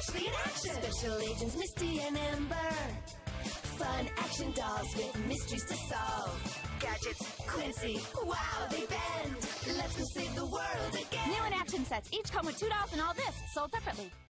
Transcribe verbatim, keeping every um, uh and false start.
Ashley in action. Special agents Misty and Amber. Fun action dolls with mysteries to solve. Gadgets, Quincy, wow, they bend. Let's go save the world again. New in action sets each come with two dolls and all this, sold separately.